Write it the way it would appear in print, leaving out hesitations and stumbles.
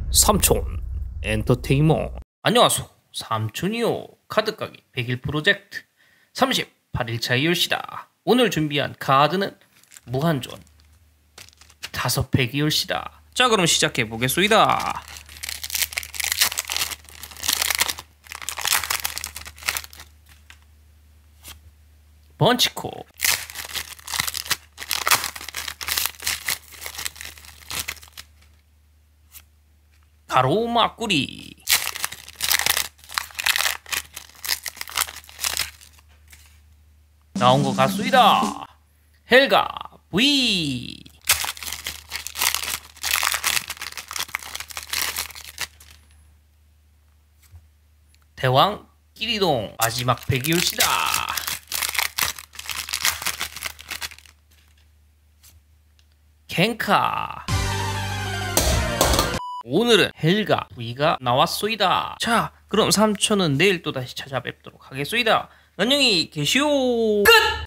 삼촌 엔터테인먼트. 안녕하소, 삼촌이요. 카드가게 100일 프로젝트 38일차의 열시다. 오늘 준비한 카드는 무한존 5팩이 열시다. 자, 그럼 시작해 보겠소이다. 번치코, 가로막구리, 나온 것 같소이다. 헬가 V, 대왕 끼리동 마지막 팩이 열시다. 갱카, 오늘은 헬가 V가 나왔소이다. 자, 그럼 삼촌은 내일 또다시 찾아뵙도록 하겠소이다. 안녕히 계시오. 끝!